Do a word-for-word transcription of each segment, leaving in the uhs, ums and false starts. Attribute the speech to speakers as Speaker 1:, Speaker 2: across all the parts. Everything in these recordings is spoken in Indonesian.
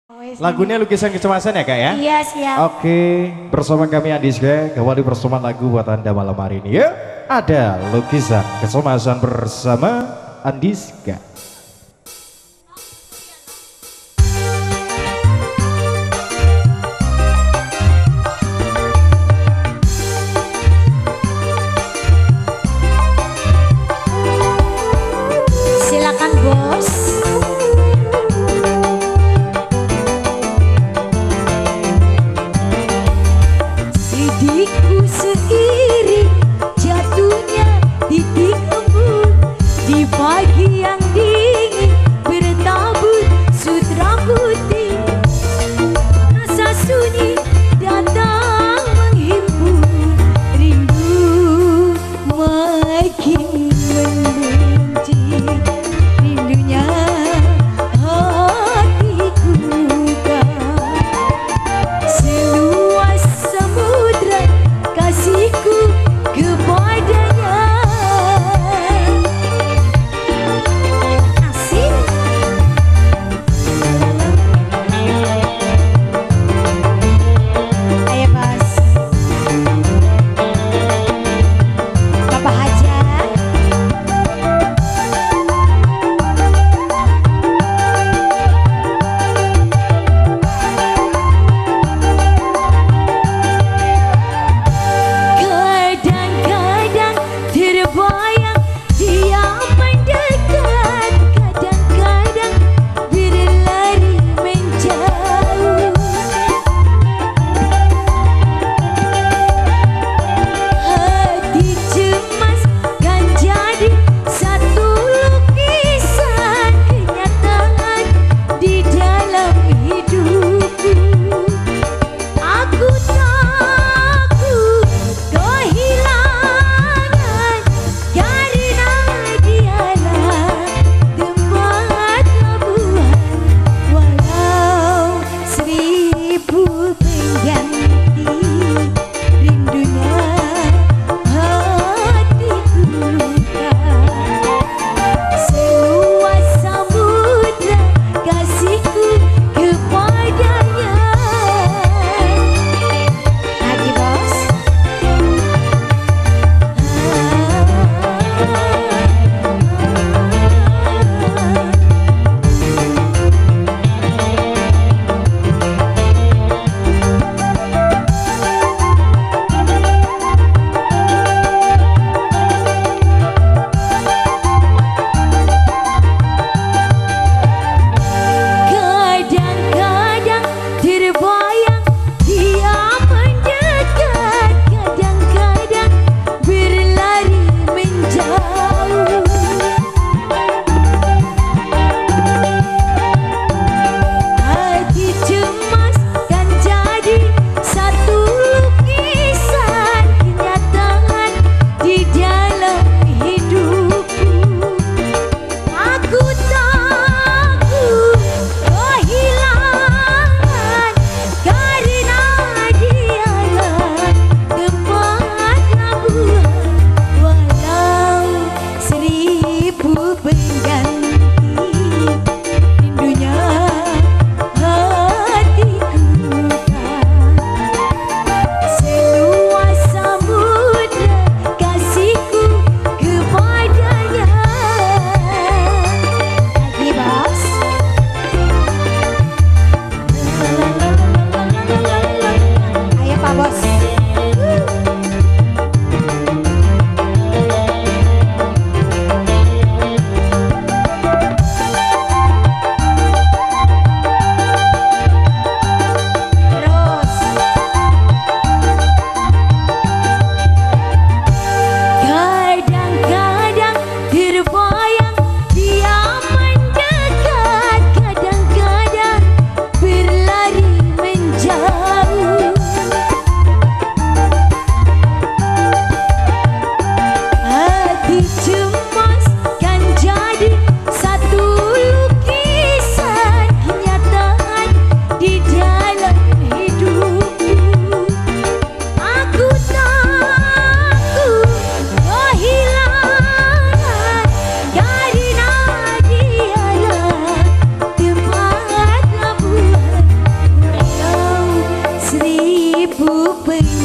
Speaker 1: Lagunya Lukisan Kecemasan ya kak ya?
Speaker 2: Iya siap.
Speaker 1: Oke, bersama kami Andiska kembali bersama lagu buat anda malam hari ini ya. Ada Lukisan Kecemasan bersama Andiska.
Speaker 2: Silakan bos. Sidikku seiring jatuhnya titik embun di pagi yang di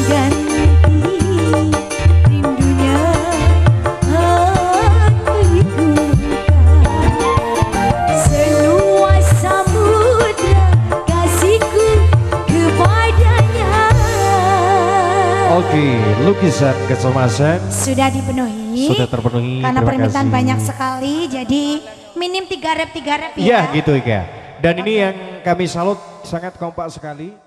Speaker 2: ganti rindunya hatiku. Seluas samudra kasihku kepadanya.
Speaker 1: Oke, lukisan kecemasan
Speaker 2: Sudah dipenuhi.
Speaker 1: sudah terpenuhi.
Speaker 2: Karena
Speaker 1: Terima
Speaker 2: permintaan
Speaker 1: kasih.
Speaker 2: banyak sekali, jadi minim tiga rep tiga rep
Speaker 1: Iya
Speaker 2: ya.
Speaker 1: gitu Ika. Dan ini yang kami salut sangat kompak sekali.